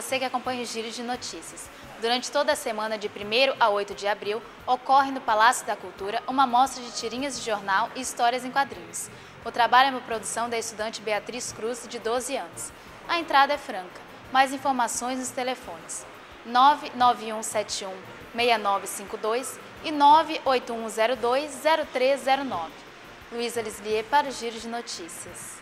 você que acompanha o Giro de Notícias. Durante toda a semana de 1º a 8 de abril, ocorre no Palácio da Cultura uma mostra de tirinhas de jornal e histórias em quadrinhos. O trabalho é uma produção da estudante Beatriz Cruz, de 12 anos. A entrada é franca. Mais informações nos telefones 99171-6952 e 98102-0309. Luísa Lislier para o Giro de Notícias.